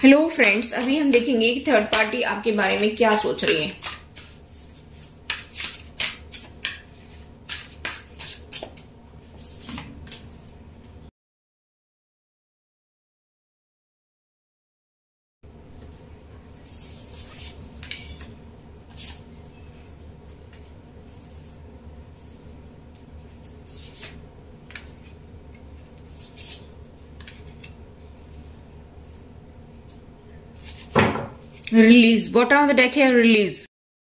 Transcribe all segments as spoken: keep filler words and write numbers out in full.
Hello friends, अभी हम देखेंगे कि थर्ड पार्टी आपके बारे में क्या सोच रही है। Release, bottom of the deck है रिलीज।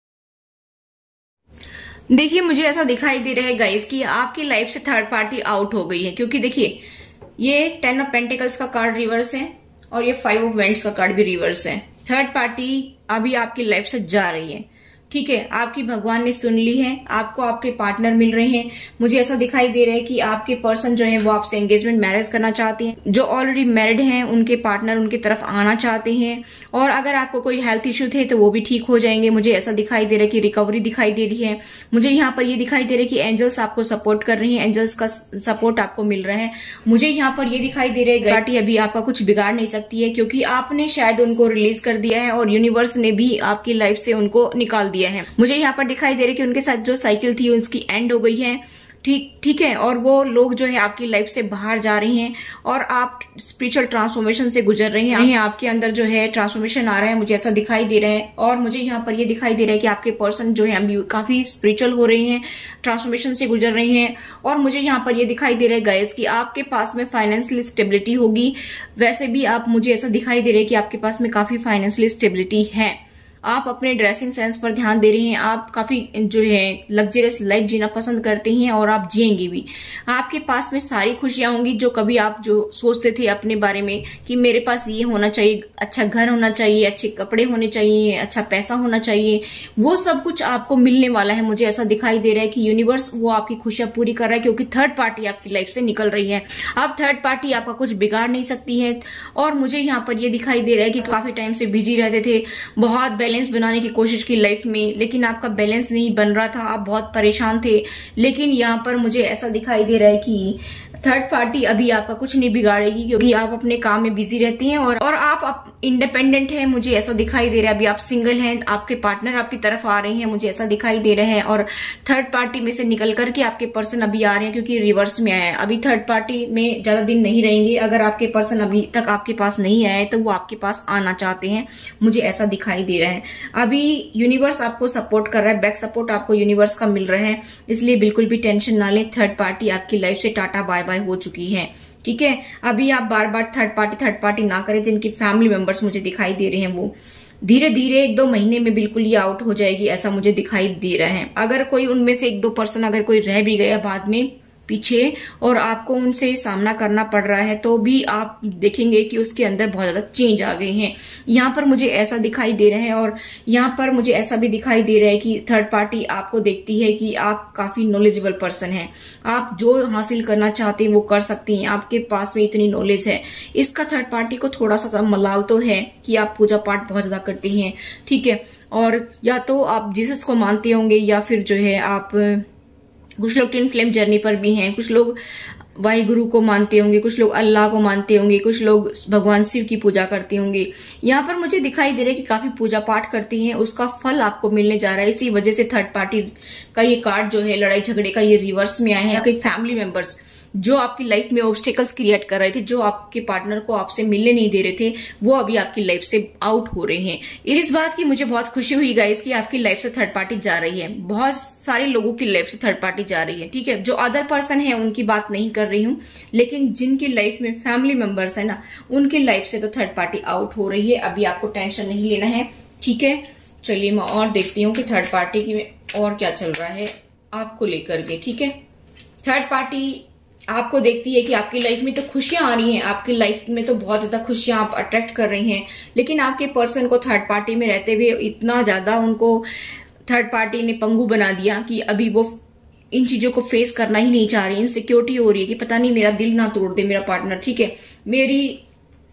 देखिए, मुझे ऐसा दिखाई दे रहा है गाइस कि आपकी लाइफ से थर्ड पार्टी आउट हो गई है, क्योंकि देखिए ये टेन ऑफ पेंटिकल्स का कार्ड रिवर्स है और ये फाइव ऑफ वेंट्स का कार्ड भी रिवर्स है। थर्ड पार्टी अभी आपकी लाइफ से जा रही है, ठीक है। आपकी भगवान ने सुन ली है, आपको आपके पार्टनर मिल रहे हैं। मुझे ऐसा दिखाई दे रहा है कि आपके पर्सन जो है वो आपसे एंगेजमेंट मैरिज करना चाहते हैं। जो ऑलरेडी मैरिड हैं उनके पार्टनर उनकी तरफ आना चाहते हैं, और अगर आपको कोई हेल्थ इश्यू थे तो वो भी ठीक हो जाएंगे। मुझे ऐसा दिखाई दे रहा है कि रिकवरी दिखाई दे रही है। मुझे यहाँ पर ये दिखाई दे रहा है कि एंजल्स आपको सपोर्ट कर रही है, एंजल्स का सपोर्ट आपको मिल रहा है। मुझे यहाँ पर ये दिखाई दे रहा है पार्टी अभी आपका कुछ बिगाड़ नहीं सकती है, क्योंकि आपने शायद उनको रिलीज कर दिया है और यूनिवर्स ने भी आपकी लाइफ से उनको निकाल दिया है। मुझे यहाँ पर दिखाई दे रहा है कि उनके साथ जो साइकिल थी उसकी एंड हो गई है, ठीक ठीक है। और वो लोग जो है आपकी लाइफ से बाहर जा रहे हैं और आप स्पिरिचुअल ट्रांसफॉर्मेशन से गुजर रहे हैं। आपके अंदर जो है ट्रांसफॉर्मेशन आ रहा है, मुझे ऐसा दिखाई दे रहा है। और मुझे यहाँ पर ये दिखाई दे रहा है कि आपके पर्सन जो है अभी काफी स्पिरिचुअल हो रहे हैं, ट्रांसफॉर्मेशन से गुजर रहे हैं। और मुझे यहाँ पर ये दिखाई दे रहा है गाइस कि आपके पास में फाइनेंशियल स्टेबिलिटी होगी। वैसे भी आप, मुझे ऐसा दिखाई दे रहा है कि आपके पास में काफी फाइनेंशियल स्टेबिलिटी है। आप अपने ड्रेसिंग सेंस पर ध्यान दे रहे हैं, आप काफी जो है लग्जरियस लाइफ जीना पसंद करते हैं और आप जिएंगे भी। आपके पास में सारी खुशियां होंगी जो कभी आप जो सोचते थे अपने बारे में कि मेरे पास ये होना चाहिए, अच्छा घर होना चाहिए, अच्छे कपड़े होने चाहिए, अच्छा पैसा होना चाहिए, वो सब कुछ आपको मिलने वाला है। मुझे ऐसा दिखाई दे रहा है कि यूनिवर्स वो आपकी खुशियां पूरी कर रहा है, क्योंकि थर्ड पार्टी आपकी लाइफ से निकल रही है। अब थर्ड पार्टी आपका कुछ बिगाड़ नहीं सकती है। और मुझे यहाँ पर ये दिखाई दे रहा है कि काफी टाइम से बिजी रहते थे, बहुत बैलेंस बनाने की कोशिश की लाइफ में, लेकिन आपका बैलेंस नहीं बन रहा था, आप बहुत परेशान थे। लेकिन यहाँ पर मुझे ऐसा दिखाई दे रहा है कि थर्ड पार्टी अभी आपका कुछ नहीं बिगाड़ेगी, क्योंकि आप अपने काम में बिजी रहती हैं और और आप, आप इंडिपेंडेंट हैं। मुझे ऐसा दिखाई दे रहा है अभी आप सिंगल हैं, आपके पार्टनर आपकी तरफ आ रहे हैं, मुझे ऐसा दिखाई दे रहे हैं। और थर्ड पार्टी में से निकल करके आपके पर्सन अभी आ रहे हैं, क्योंकि रिवर्स में आया है। अभी थर्ड पार्टी में ज्यादा दिन नहीं रहेंगे। अगर आपके पर्सन अभी तक आपके पास नहीं आए तो वो आपके पास आना चाहते हैं, मुझे ऐसा दिखाई दे रहा है। अभी यूनिवर्स आपको सपोर्ट कर रहा है, बैक सपोर्ट आपको यूनिवर्स का मिल रहा है, इसलिए बिल्कुल भी टेंशन ना लें। थर्ड पार्टी आपकी लाइफ से टाटा बाय बाय हो चुकी है, ठीक है। अभी आप बार बार थर्ड पार्टी थर्ड पार्टी ना करें। जिनकी फैमिली मेंबर्स मुझे दिखाई दे रहे हैं वो धीरे धीरे एक दो महीने में बिल्कुल ये आउट हो जाएगी, ऐसा मुझे दिखाई दे रहा है। अगर कोई उनमें से एक दो पर्सन अगर कोई रह भी गया बाद में पीछे और आपको उनसे सामना करना पड़ रहा है, तो भी आप देखेंगे कि उसके अंदर बहुत ज्यादा चेंज आ गए हैं। यहाँ पर मुझे ऐसा दिखाई दे रहा है। और यहाँ पर मुझे ऐसा भी दिखाई दे रहा है कि थर्ड पार्टी आपको देखती है कि आप काफी नॉलेजेबल पर्सन हैं, आप जो हासिल करना चाहते हैं वो कर सकती हैं, आपके पास में इतनी नॉलेज है। इसका थर्ड पार्टी को थोड़ा सा मलाल तो है कि आप पूजा पाठ बहुत ज्यादा करती हैं, ठीक है। और या तो आप जीसस को मानते होंगे, या फिर जो है आप, कुछ लोग ट्विन फ्लेम जर्नी पर भी हैं, कुछ लोग वाहिगुरु को मानते होंगे, कुछ लोग अल्लाह को मानते होंगे, कुछ लोग भगवान शिव की पूजा करते होंगे। यहाँ पर मुझे दिखाई दे रहा है कि काफी पूजा पाठ करती हैं, उसका फल आपको मिलने जा रहा है। इसी वजह से थर्ड पार्टी का ये कार्ड जो है लड़ाई झगड़े का, ये रिवर्स में आया है। आपके फैमिली मेंबर्स जो आपकी लाइफ में ऑब्स्टेकल्स क्रिएट कर रहे थे, जो आपके पार्टनर को आपसे मिलने नहीं दे रहे थे, वो अभी आपकी लाइफ से आउट हो रहे हैं। इस बात की मुझे बहुत खुशी हुई गाइस कि आपकी लाइफ से थर्ड पार्टी जा रही है। बहुत सारे लोगों की लाइफ से थर्ड पार्टी जा रही है, ठीक है। जो अदर पर्सन है उनकी बात नहीं कर रही हूँ, लेकिन जिनकी लाइफ में फैमिली मेंबर्स है ना, उनकी लाइफ से तो थर्ड पार्टी आउट हो रही है। अभी आपको टेंशन नहीं लेना है, ठीक है। चलिए मैं और देखती हूँ कि थर्ड पार्टी की और क्या चल रहा है आपको लेकर के, ठीक है। थर्ड पार्टी आपको देखती है कि आपकी लाइफ में तो खुशियां आ रही हैं, आपकी लाइफ में तो बहुत ज्यादा खुशियां आप अट्रैक्ट कर रही हैं, लेकिन आपके पर्सन को थर्ड पार्टी में रहते हुए इतना ज्यादा उनको थर्ड पार्टी ने पंगु बना दिया कि अभी वो इन चीजों को फेस करना ही नहीं चाह रही। इनसिक्योरिटी हो रही है कि पता नहीं मेरा दिल ना तोड़ दे मेरा पार्टनर, ठीक है। मेरी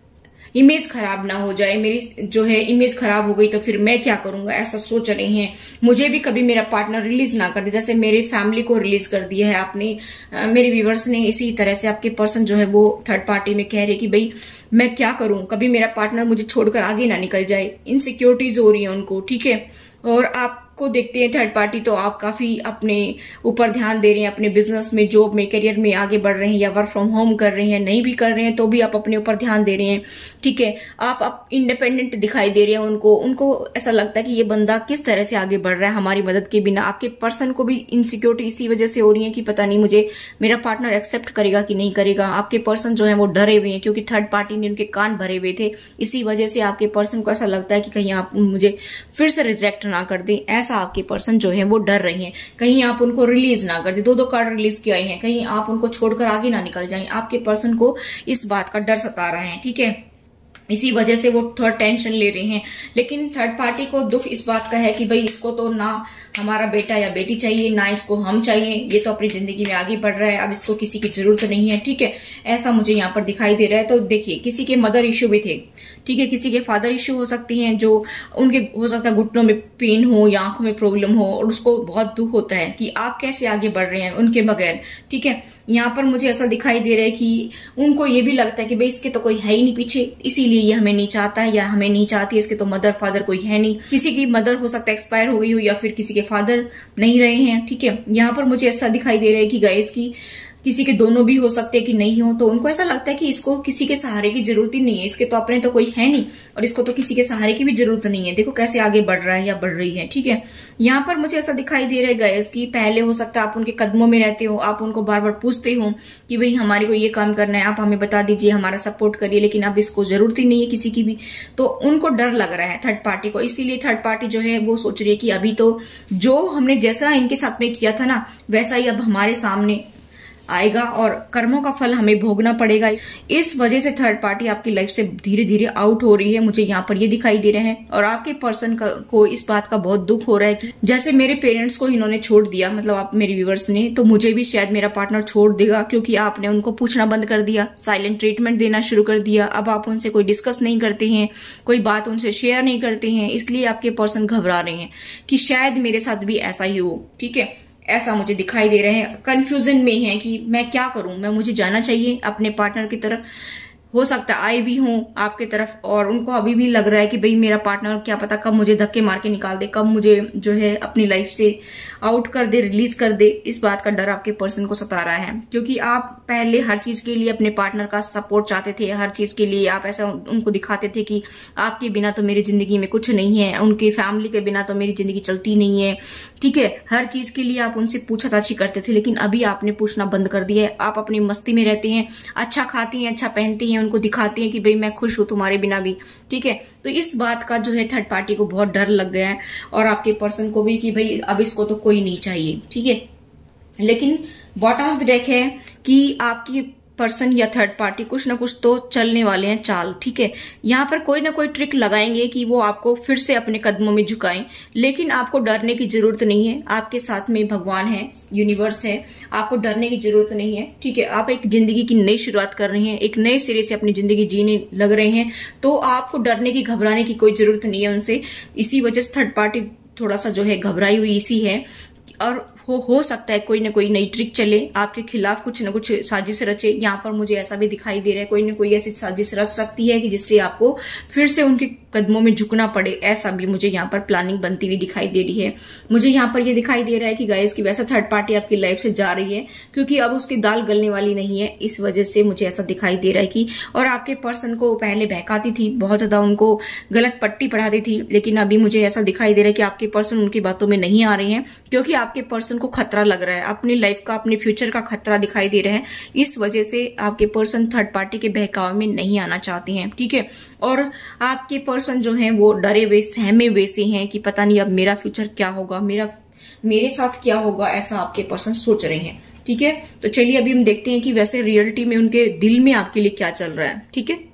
इमेज खराब ना हो जाए, मेरी जो है इमेज खराब हो गई तो फिर मैं क्या करूंगा, ऐसा सोच रही हैं। मुझे भी कभी मेरा पार्टनर रिलीज ना कर दे, जैसे मेरी फैमिली को रिलीज कर दिया है आपने, मेरे व्यूवर्स ने। इसी तरह से आपके पर्सन जो है वो थर्ड पार्टी में कह रहे कि भाई मैं क्या करूं, कभी मेरा पार्टनर मुझे छोड़कर आगे ना निकल जाए। इनसिक्योरिटीज हो रही है उनको, ठीक है। और आप को देखते हैं थर्ड पार्टी तो आप काफी अपने ऊपर ध्यान दे रहे हैं, अपने बिजनेस में, जॉब में, करियर में आगे बढ़ रहे हैं, या वर्क फ्रॉम होम कर रहे हैं, नहीं भी कर रहे हैं तो भी आप अपने ऊपर ध्यान दे रहे हैं, ठीक है। आप आप इंडिपेंडेंट दिखाई दे रहे हैं उनको। उनको ऐसा लगता है कि ये बंदा किस तरह से आगे बढ़ रहा है हमारी मदद के बिना। आपके पर्सन को भी इनसिक्योरिटी इसी वजह से हो रही है कि पता नहीं मुझे मेरा पार्टनर एक्सेप्ट करेगा कि नहीं करेगा। आपके पर्सन जो है वो डरे हुए हैं क्योंकि थर्ड पार्टी ने उनके कान भरे हुए थे। इसी वजह से आपके पर्सन को ऐसा लगता है कि कहीं आप मुझे फिर से रिजेक्ट ना कर दें, ऐसा आपके पर्सन जो है वो डर रही हैं। कहीं आप उनको रिलीज ना कर दे, दो दो कार्ड रिलीज किए हैं, कहीं आप उनको छोड़कर आगे ना निकल जाएं। आपके पर्सन को इस बात का डर सता रहा है, ठीक है। इसी वजह से वो थोड़ा टेंशन ले रहे हैं। लेकिन थर्ड पार्टी को दुख इस बात का है कि भाई इसको तो ना हमारा बेटा या बेटी चाहिए, ना इसको हम चाहिए, ये तो अपनी जिंदगी में आगे बढ़ रहा है, अब इसको किसी की जरूरत नहीं है, ठीक है। ऐसा मुझे यहाँ पर दिखाई दे रहा है। तो देखिए, किसी के मदर इश्यू भी थे, ठीक है, किसी के फादर इश्यू हो सकती हैं, जो उनके हो सकता है घुटनों में पेन हो या आंखों में प्रॉब्लम हो, और उसको बहुत दुख होता है कि आप कैसे आगे बढ़ रहे हैं उनके बगैर, ठीक है। यहाँ पर मुझे ऐसा दिखाई दे रहा है कि उनको ये भी लगता है कि भाई इसके तो कोई है ही नहीं पीछे, इसीलिए ये हमें नहीं चाहता है या हमें नहीं चाहती, इसके तो मदर फादर कोई है नहीं। किसी की मदर हो सकता है एक्सपायर हो गई हो, या फिर किसी के फादर नहीं रहे हैं, ठीक है। यहाँ पर मुझे ऐसा दिखाई दे रहा है कि गाइस की किसी के दोनों भी हो सकते हैं कि नहीं हो, तो उनको ऐसा लगता है कि इसको किसी के सहारे की जरूरत ही नहीं है, इसके तो अपने तो कोई है नहीं, और इसको तो किसी के सहारे की भी जरूरत नहीं है। देखो कैसे आगे बढ़ रहा है या बढ़ रही है, ठीक है। यहाँ पर मुझे ऐसा दिखाई दे रहा है गाइस कि पहले हो सकता है आप उनके कदमों में रहते हो, आप उनको बार बार पूछते हो कि भाई हमारे को ये काम करना है, आप हमें बता दीजिए, हमारा सपोर्ट करिए, लेकिन अब इसको जरूरत ही नहीं है किसी की भी। तो उनको डर लग रहा है थर्ड पार्टी को, इसीलिए थर्ड पार्टी जो है वो सोच रही है कि अभी तो जो हमने जैसा इनके साथ में किया था ना, वैसा ही अब हमारे सामने आएगा और कर्मों का फल हमें भोगना पड़ेगा। इस वजह से थर्ड पार्टी आपकी लाइफ से धीरे धीरे आउट हो रही है, मुझे यहाँ पर ये दिखाई दे रहा है। और आपके पर्सन को इस बात का बहुत दुख हो रहा है कि जैसे मेरे पेरेंट्स को इन्होंने छोड़ दिया, मतलब आप मेरे व्यूवर्स ने, तो मुझे भी शायद मेरा पार्टनर छोड़ देगा, क्योंकि आपने उनको पूछना बंद कर दिया, साइलेंट ट्रीटमेंट देना शुरू कर दिया। अब आप उनसे कोई डिस्कस नहीं करते हैं, कोई बात उनसे शेयर नहीं करते हैं, इसलिए आपके पर्सन घबरा रहे हैं कि शायद मेरे साथ भी ऐसा ही हो, ठीक है। ऐसा मुझे दिखाई दे रहे हैं, कंफ्यूजन में है कि मैं क्या करूं, मैं मुझे जाना चाहिए अपने पार्टनर की तरफ, हो सकता है आए भी हों आपके तरफ, और उनको अभी भी लग रहा है कि भाई मेरा पार्टनर क्या पता कब मुझे धक्के मार के निकाल दे, कब मुझे जो है अपनी लाइफ से आउट कर दे, रिलीज कर दे। इस बात का डर आपके पर्सन को सता रहा है, क्योंकि आप पहले हर चीज के लिए अपने पार्टनर का सपोर्ट चाहते थे, हर चीज के लिए आप ऐसा उनको दिखाते थे कि आपके बिना तो मेरी जिंदगी में कुछ नहीं है, उनकी फैमिली के बिना तो मेरी जिंदगी चलती नहीं है, ठीक है। हर चीज के लिए आप उनसे पूछताछ करते थे, लेकिन अभी आपने पूछना बंद कर दिया है। आप अपनी मस्ती में रहते हैं, अच्छा खाती हैं, अच्छा पहनती हैं, उनको दिखाती हैं कि भाई मैं खुश हूं तुम्हारे बिना भी, ठीक है। तो इस बात का जो है थर्ड पार्टी को बहुत डर लग गया है, और आपके पर्सन को भी कि भाई अब इसको तो कोई नहीं चाहिए, ठीक है। लेकिन बॉटम ऑफ द डेक है कि आपकी पर्सन या थर्ड पार्टी कुछ ना कुछ तो चलने वाले हैं चाल, ठीक है। यहाँ पर कोई ना कोई ट्रिक लगाएंगे कि वो आपको फिर से अपने कदमों में झुकाएं, लेकिन आपको डरने की जरूरत नहीं है। आपके साथ में भगवान है, यूनिवर्स है, आपको डरने की जरूरत नहीं है, ठीक है। आप एक जिंदगी की नई शुरुआत कर रहे हैं, एक नए सिरे से अपनी जिंदगी जीने लग रहे हैं, तो आपको डरने की, घबराने की कोई जरूरत नहीं है उनसे। इसी वजह से थर्ड पार्टी थोड़ा सा जो है घबराई हुई इसी है, और हो हो सकता है कोई ना कोई नई ट्रिक चले आपके खिलाफ, कुछ ना कुछ साजिश रचे। यहाँ पर मुझे ऐसा भी दिखाई दे रहा है कोई ना कोई ऐसी साजिश रच सकती है कि जिससे आपको फिर से उनके कदमों में झुकना पड़े, ऐसा भी मुझे यहाँ पर प्लानिंग बनती हुई दिखाई दे रही है। मुझे यहाँ पर ये दिखाई दे रहा है कि गाइस की वैसा थर्ड पार्टी आपकी लाइफ से जा रही है, क्योंकि अब उसकी दाल गलने वाली नहीं है, इस वजह से मुझे ऐसा दिखाई दे रहा है कि, और आपके पर्सन को पहले बहकाती थी, बहुत ज्यादा उनको गलत पट्टी पढ़ाती थी, लेकिन अभी मुझे ऐसा दिखाई दे रहा है कि आपके पर्सन उनकी बातों में नहीं आ रहे हैं, क्योंकि आपके पर्सन को खतरा लग रहा है, अपनी लाइफ का, अपने फ्यूचर का खतरा दिखाई दे रहा है। इस वजह से आपके पर्सन थर्ड पार्टी के बहकाव में नहीं आना चाहते हैं, ठीक है। और आपके पर्सन जो है वो डरे हुए, सहमे हुए से हैं कि पता नहीं अब मेरा फ्यूचर क्या होगा, मेरा मेरे साथ क्या होगा, ऐसा आपके पर्सन सोच रहे हैं, ठीक है। तो चलिए अभी हम देखते हैं कि वैसे रियलिटी में उनके दिल में आपके लिए क्या चल रहा है, ठीक है।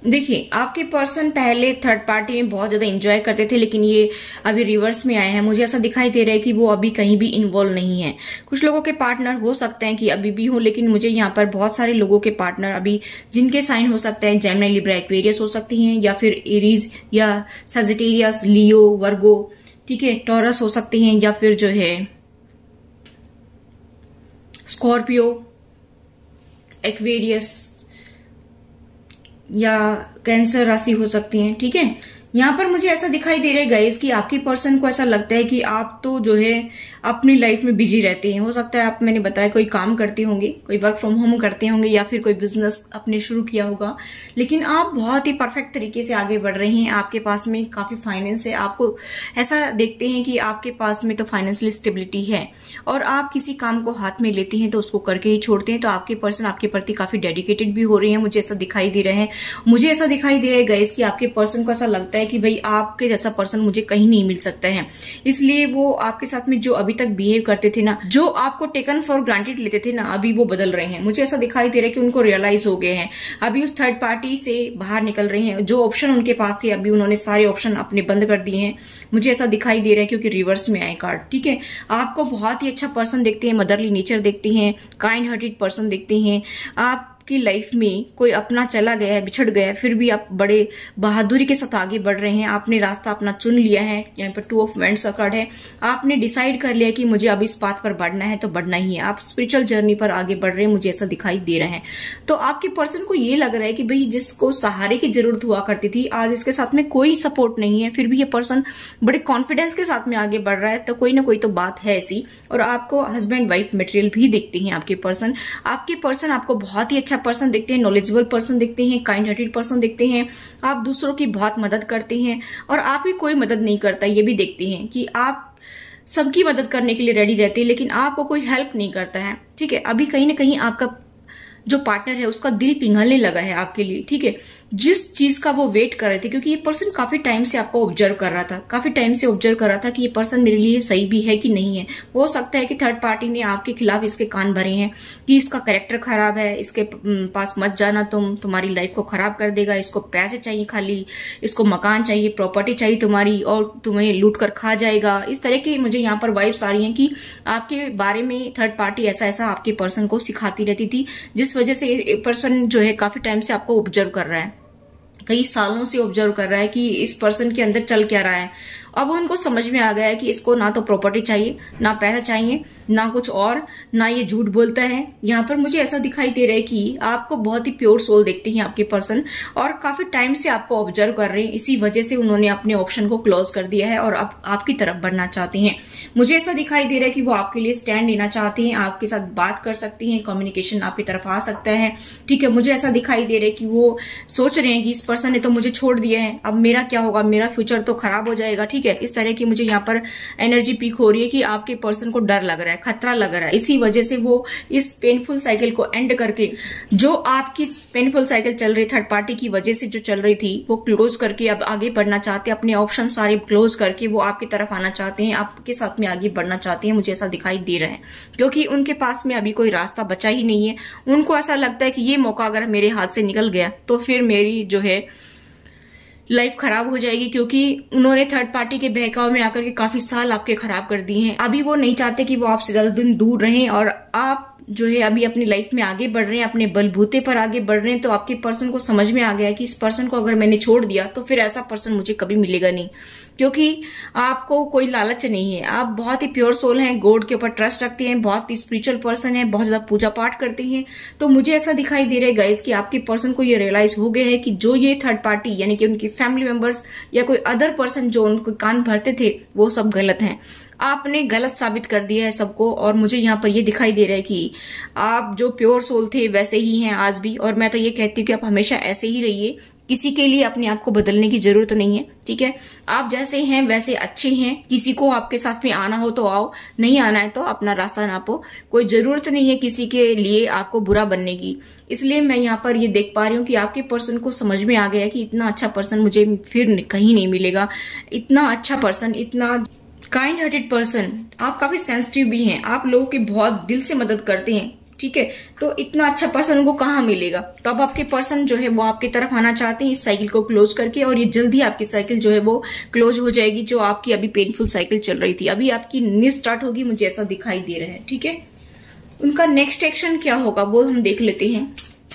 देखिए, आपके पर्सन पहले थर्ड पार्टी में बहुत ज्यादा एंजॉय करते थे, लेकिन ये अभी रिवर्स में आए हैं। मुझे ऐसा दिखाई दे रहा है कि वो अभी कहीं भी इन्वॉल्व नहीं है। कुछ लोगों के पार्टनर हो सकते हैं कि अभी भी हो, लेकिन मुझे यहाँ पर बहुत सारे लोगों के पार्टनर अभी जिनके साइन हो सकते हैं जेमिनी, लिब्रा, एक्वेरियस हो सकती हैं, या फिर एरीज या सजिटेरियस, लियो, वर्गो, ठीक है, टॉरस हो सकती हैं, या फिर जो है स्कॉर्पियो, एक्वेरियस या कैंसर राशि हो सकती हैं। ठीक है, यहाँ पर मुझे ऐसा दिखाई दे रहा है गाइस कि आपके पर्सन को ऐसा लगता है कि आप तो जो है अपनी लाइफ में बिजी रहते हैं। हो सकता है आप, मैंने बताया, कोई काम करते होंगे, कोई वर्क फ्रॉम होम करते होंगे, या फिर कोई बिजनेस अपने शुरू किया होगा, लेकिन आप बहुत ही परफेक्ट तरीके से आगे बढ़ रहे हैं। आपके पास में काफी फाइनेंस है, आपको ऐसा देखते हैं कि आपके पास में तो फाइनेंशियल स्टेबिलिटी है, और आप किसी काम को हाथ में लेते हैं तो उसको करके ही छोड़ते हैं। तो आपके पर्सन आपके प्रति काफी डेडिकेटेड भी हो रहे हैं, मुझे ऐसा दिखाई दे रहा है। मुझे ऐसा दिखाई दे रहा है गाइस कि आपके पर्सन को ऐसा लगता है कि भाई आपके जैसा पर्सन मुझे कहीं नहीं मिल सकता है, इसलिए वो आपके साथ में जो अभी तक बिहेव करते थे ना, जो आपको टेकन फॉर ग्रांटेड लेते थे ना, अभी वो बदल रहे हैं। मुझे ऐसा दिखाई दे रहा है कि उनको रियलाइज हो गए हैं, अभी उस थर्ड पार्टी से बाहर निकल रहे हैं। जो ऑप्शन उनके पास थे अभी उन्होंने सारे ऑप्शन अपने बंद कर दिए हैं, मुझे ऐसा दिखाई दे रहा है, क्योंकि रिवर्स में आए कार्ड। ठीक है, आपको बहुत ही अच्छा पर्सन देखते हैं, मदरली नेचर देखते हैं, काइंड हार्टेड पर्सन देखते हैं। आप की लाइफ में कोई अपना चला गया है, बिछड़ गया है, फिर भी आप बड़े बहादुरी के साथ आगे बढ़ रहे हैं। आपने रास्ता अपना चुन लिया है। यहाँ पर टू ऑफ वैंड्स का कार्ड है। आपने डिसाइड कर लिया कि मुझे अब इस पाथ पर बढ़ना है तो बढ़ना ही है। आप स्पिरिचुअल जर्नी पर आगे बढ़ रहे हैं, मुझे ऐसा दिखाई दे रहा है। तो आपके पर्सन को ये लग रहा है कि भाई जिसको सहारे की जरूरत हुआ करती थी, आज इसके साथ में कोई सपोर्ट नहीं है, फिर भी ये पर्सन बड़े कॉन्फिडेंस के साथ में आगे बढ़ रहा है। तो कोई ना कोई तो बात है ऐसी। और आपको हस्बैंड वाइफ मटेरियल भी देखते हैं आपके पर्सन। आपके पर्सन आपको बहुत ही अच्छा पर्सन देखते हैं, नॉलेजेबल पर्सन देखते हैं, काइंड हार्टेड पर्सन देखते हैं। आप दूसरों की बहुत मदद करते हैं, और आप ही कोई मदद नहीं करता ये भी देखते हैं कि आप सबकी मदद करने के लिए रेडी रहते हैं, लेकिन आपको कोई हेल्प नहीं करता है। ठीक है, अभी कहीं ना कहीं आपका जो पार्टनर है उसका दिल पिघलने लगा है आपके लिए। ठीक है, जिस चीज का वो वेट कर रहे थे, क्योंकि ये पर्सन काफी टाइम से आपको ऑब्जर्व कर रहा था, काफी टाइम से ऑब्जर्व कर रहा था कि ये पर्सन मेरे लिए सही भी है कि नहीं है। हो सकता है कि थर्ड पार्टी ने आपके खिलाफ इसके कान भरे हैं कि इसका कैरेक्टर खराब है, इसके पास मत जाना, तुम तुम्हारी लाइफ को खराब कर देगा, इसको पैसे चाहिए, खाली इसको मकान चाहिए, प्रॉपर्टी चाहिए तुम्हारी, और तुम्हें लूट कर खा जाएगा। इस तरह की मुझे यहाँ पर वाइब्स आ रही हैं कि आपके बारे में थर्ड पार्टी ऐसा ऐसा आपके पर्सन को सिखाती रहती थी, जिस वजह से ये पर्सन जो है काफी टाइम से आपको ऑब्जर्व कर रहा है, कई सालों से ऑब्जर्व कर रहा है कि इस पर्सन के अंदर चल क्या रहा है। अब उनको समझ में आ गया है कि इसको ना तो प्रॉपर्टी चाहिए, ना पैसा चाहिए, ना कुछ और, ना ये झूठ बोलता है। यहाँ पर मुझे ऐसा दिखाई दे रहा है कि आपको बहुत ही प्योर सोल देखते हैं आपके पर्सन, और काफी टाइम से आपको ऑब्जर्व कर रहे हैं। इसी वजह से उन्होंने अपने ऑप्शन को क्लोज कर दिया है और अब आपकी तरफ बढ़ना चाहते हैं। मुझे ऐसा दिखाई दे रहा है कि वो आपके लिए स्टैंड लेना चाहते हैं, आपके साथ बात कर सकती हैं, कम्युनिकेशन आपकी तरफ आ सकता है। ठीक है, मुझे ऐसा दिखाई दे रहा है कि वो सोच रहे हैं कि इस पर्सन ने तो मुझे छोड़ दिया है, अब मेरा क्या होगा, मेरा फ्यूचर तो खराब हो जाएगा। ठीक है, इस तरह की मुझे यहाँ पर एनर्जी पीक हो रही है कि आपके पर्सन को डर लग रहा है, खतरा लग रहा है। इसी वजह से वो इस पेनफुल साइकिल को एंड करके, जो आपकी पेनफुल साइकिल चल रही थर्ड पार्टी की वजह से जो चल रही थी, वो क्लोज करके अब आगे बढ़ना चाहते हैं। अपने ऑप्शन सारे क्लोज करके वो आपकी तरफ आना चाहते हैं, आपके साथ में आगे बढ़ना चाहते हैं। मुझे ऐसा दिखाई दे रहा है, क्योंकि उनके पास में अभी कोई रास्ता बचा ही नहीं है। उनको ऐसा लगता है कि ये मौका अगर मेरे हाथ से निकल गया तो फिर मेरी जो है लाइफ खराब हो जाएगी, क्योंकि उन्होंने थर्ड पार्टी के बहकाव में आकर के काफी साल आपके खराब कर दिए हैं। अभी वो नहीं चाहते कि वो आपसे ज्यादा दिन दूर रहें, और आप जो है अभी अपनी लाइफ में आगे बढ़ रहे हैं, अपने बलबूते पर आगे बढ़ रहे हैं। तो आपके पर्सन को समझ में आ गया कि इस पर्सन को अगर मैंने छोड़ दिया तो फिर ऐसा पर्सन मुझे कभी मिलेगा नहीं, क्योंकि आपको कोई लालच नहीं है। आप बहुत ही प्योर सोल हैं, गॉड के ऊपर ट्रस्ट रखते हैं, बहुत ही स्पिरिचुअल पर्सन है, बहुत ज्यादा पूजा पाठ करते हैं। तो मुझे ऐसा दिखाई दे रहा है गाइस कि आपके पर्सन को ये रियलाइज हो गया है कि जो ये थर्ड पार्टी यानी कि उनकी फैमिली मेंबर्स या कोई अदर पर्सन जो उनको कान भरते थे, वो सब गलत हैं। आपने गलत साबित कर दिया है सबको। और मुझे यहाँ पर ये दिखाई दे रहा है कि आप जो प्योर सोल थे वैसे ही हैं आज भी, और मैं तो ये कहती हूँ कि आप हमेशा ऐसे ही रहिए। किसी के लिए अपने आप को बदलने की जरूरत नहीं है। ठीक है, आप जैसे हैं वैसे अच्छे हैं। किसी को आपके साथ में आना हो तो आओ, नहीं आना है तो अपना रास्ता नापो। कोई जरूरत नहीं है किसी के लिए आपको बुरा बनने की। इसलिए मैं यहाँ पर ये देख पा रही हूँ कि आपके पर्सन को समझ में आ गया कि इतना अच्छा पर्सन मुझे फिर कहीं नहीं मिलेगा। इतना अच्छा पर्सन, इतना काइंड हार्टेड पर्सन। आप काफी सेंसिटिव भी हैं, आप लोगों की बहुत दिल से मदद करते हैं। ठीक है। तो इतना अच्छा पर्सन उनको कहाँ मिलेगा? तो अब आपके पर्सन जो है वो आपकी तरफ आना चाहते हैं इस साइकिल को क्लोज करके, और ये जल्दी आपकी साइकिल जो है वो क्लोज हो जाएगी, जो आपकी अभी पेनफुल साइकिल चल रही थी। अभी आपकी न्यू स्टार्ट होगी, मुझे ऐसा दिखाई दे रहा है, ठीक है। उनका नेक्स्ट एक्शन क्या होगा वो हम देख लेते हैं।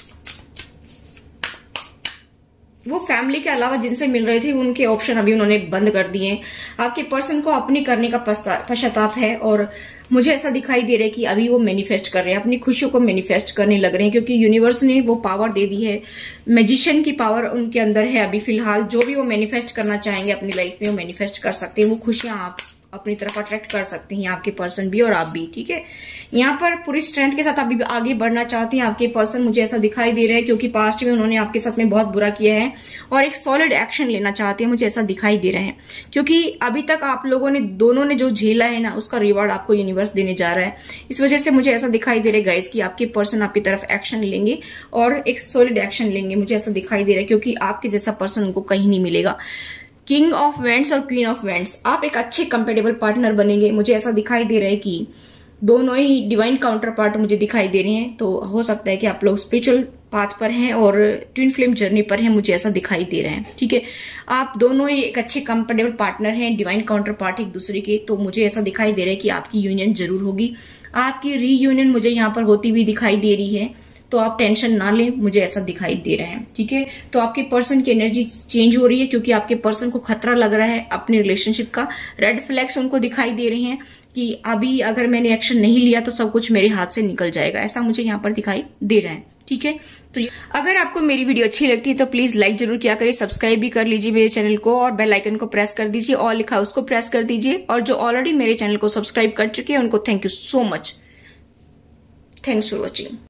वो फैमिली के अलावा जिनसे मिल रहे थे उनके ऑप्शन अभी उन्होंने बंद कर दिए हैं। आपके पर्सन को अपनी करने का पश्चाताप है, और मुझे ऐसा दिखाई दे रहा है कि अभी वो मैनिफेस्ट कर रहे हैं, अपनी खुशियों को मैनिफेस्ट करने लग रहे हैं, क्योंकि यूनिवर्स ने वो पावर दे दी है। मैजिशियन की पावर उनके अंदर है अभी फिलहाल। जो भी वो मैनिफेस्ट करना चाहेंगे अपनी लाइफ में वो मैनिफेस्ट कर सकते हैं। वो खुशियां आप अपनी तरफ अट्रैक्ट कर सकते हैं, आपके पर्सन भी और आप भी, ठीक है। यहाँ पर पूरी स्ट्रेंथ के साथ अभी आगे बढ़ना चाहते हैं आपके पर्सन, मुझे ऐसा दिखाई दे रहा है, क्योंकि पास्ट में उन्होंने आपके साथ में बहुत बुरा किया है और एक सॉलिड एक्शन लेना चाहते हैं, मुझे ऐसा दिखाई दे रहा है। क्योंकि अभी तक आप लोगों ने दोनों ने जो झेला है ना, उसका रिवॉर्ड आपको यूनिवर्स देने जा रहा है। इस वजह से मुझे ऐसा दिखाई दे रहा है गाइस कि आपके पर्सन आपकी तरफ एक्शन लेंगे और एक सॉलिड एक्शन लेंगे, मुझे ऐसा दिखाई दे रहा है, क्योंकि आपके जैसा पर्सन उनको कहीं नहीं मिलेगा। किंग ऑफ वेंट्स और क्वीन ऑफ वेंट्स, आप एक अच्छे कंपेटेबल पार्टनर बनेंगे, मुझे ऐसा दिखाई दे रहा है कि दोनों ही डिवाइन काउंटर पार्ट मुझे दिखाई दे रहे हैं। तो हो सकता है कि आप लोग स्पिरिचुअल पाथ पर हैं और ट्विन फ्लेम जर्नी पर हैं, मुझे ऐसा दिखाई दे रहा है, ठीक है। आप दोनों ही एक अच्छे कंपेटेबल पार्टनर हैं, डिवाइन काउंटर पार्ट एक दूसरे के। तो मुझे ऐसा दिखाई दे रहा है कि आपकी यूनियन जरूर होगी, आपकी रीयूनियन मुझे यहाँ पर होती हुई दिखाई दे रही है। तो आप टेंशन ना लें, मुझे ऐसा दिखाई दे रहा है, ठीक है। तो आपके पर्सन की एनर्जी चेंज हो रही है, क्योंकि आपके पर्सन को खतरा लग रहा है अपने रिलेशनशिप का। रेड फ्लैग्स उनको दिखाई दे रहे हैं कि अभी अगर मैंने एक्शन नहीं लिया तो सब कुछ मेरे हाथ से निकल जाएगा, ऐसा मुझे यहाँ पर दिखाई दे रहा है, ठीक है। तो अगर आपको मेरी वीडियो अच्छी लगती है तो प्लीज लाइक जरूर किया करिए, सब्सक्राइब भी कर लीजिए मेरे चैनल को, और बेल आइकन को प्रेस कर दीजिए, और लिखा उसको प्रेस कर दीजिए। और जो ऑलरेडी मेरे चैनल को सब्सक्राइब कर चुके हैं उनको thank you so much, thanks for watching.